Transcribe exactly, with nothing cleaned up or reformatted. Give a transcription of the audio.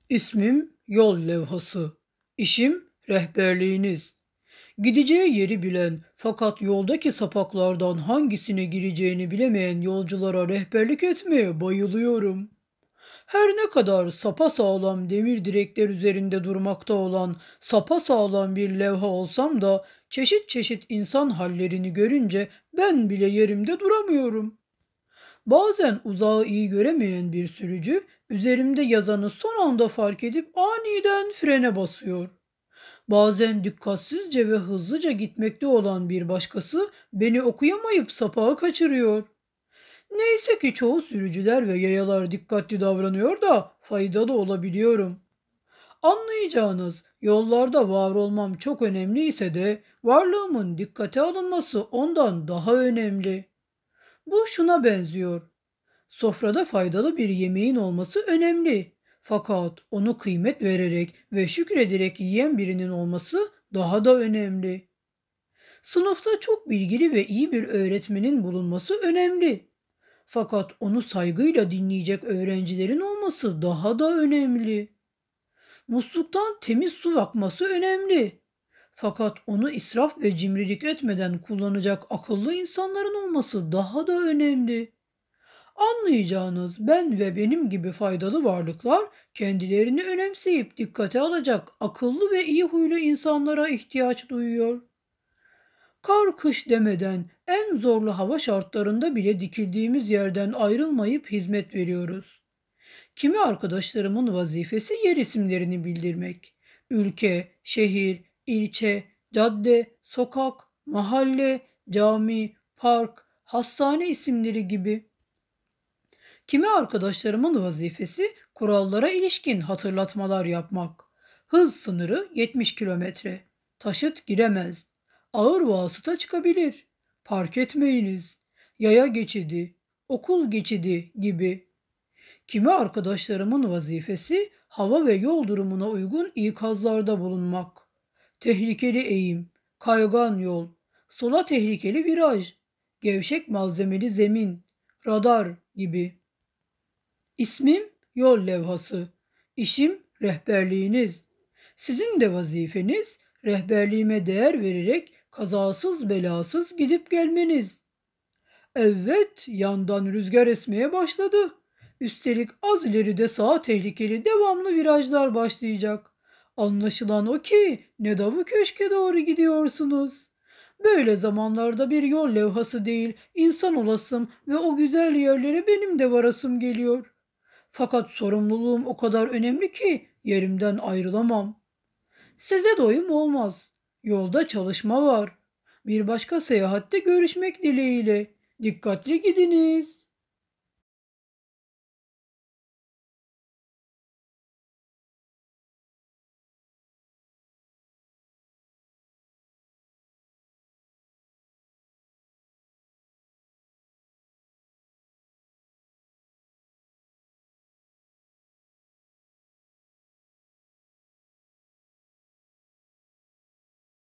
İsmim yol levhası. İşim rehberliğiniz. Gideceği yeri bilen fakat yoldaki sapaklardan hangisine gireceğini bilemeyen yolculara rehberlik etmeye bayılıyorum. Her ne kadar sapasağlam demir direkler üzerinde durmakta olan sapasağlam bir levha olsam da çeşit çeşit insan hallerini görünce ben bile yerimde duramıyorum. Bazen uzağı iyi göremeyen bir sürücü üzerimde yazanı son anda fark edip aniden frene basıyor. Bazen dikkatsizce ve hızlıca gitmekte olan bir başkası beni okuyamayıp sapağı kaçırıyor. Neyse ki çoğu sürücüler ve yayalar dikkatli davranıyor da faydalı olabiliyorum. Anlayacağınız yollarda var olmam çok önemli ise de varlığımın dikkate alınması ondan daha önemli. Bu şuna benziyor. Sofrada faydalı bir yemeğin olması önemli. Fakat onu kıymet vererek ve şükrederek yiyen birinin olması daha da önemli. Sınıfta çok bilgili ve iyi bir öğretmenin bulunması önemli. Fakat onu saygıyla dinleyecek öğrencilerin olması daha da önemli. Musluktan temiz su akması önemli. Fakat onu israf ve cimrilik etmeden kullanacak akıllı insanların olması daha da önemli. Anlayacağınız ben ve benim gibi faydalı varlıklar kendilerini önemseyip dikkate alacak akıllı ve iyi huylu insanlara ihtiyaç duyuyor. Kar kış demeden en zorlu hava şartlarında bile dikildiğimiz yerden ayrılmayıp hizmet veriyoruz. Kimi arkadaşlarımın vazifesi yer isimlerini bildirmek. Ülke, şehir, ilçe, cadde, sokak, mahalle, cami, park, hastane isimleri gibi. Kimi arkadaşlarımın vazifesi kurallara ilişkin hatırlatmalar yapmak. Hız sınırı yetmiş kilometre. Taşıt giremez. Ağır vasıta çıkabilir. Park etmeyiniz. Yaya geçidi, okul geçidi gibi. Kimi arkadaşlarımın vazifesi hava ve yol durumuna uygun ikazlarda bulunmak. Tehlikeli eğim, kaygan yol, sola tehlikeli viraj, gevşek malzemeli zemin, radar gibi. İsmim yol levhası. İşim rehberliğiniz. Sizin de vazifeniz rehberliğime değer vererek kazasız belasız gidip gelmeniz. Evet, yandan rüzgar esmeye başladı. Üstelik az ileride sağa tehlikeli devamlı virajlar başlayacak. Anlaşılan o ki Nedavı Köşk'e doğru gidiyorsunuz. Böyle zamanlarda bir yol levhası değil, insan olasım ve o güzel yerlere benim de varasım geliyor. Fakat sorumluluğum o kadar önemli ki yerimden ayrılamam. Size doyum olmaz. Yolda çalışma var. Bir başka seyahatte görüşmek dileğiyle. Dikkatli gidiniz.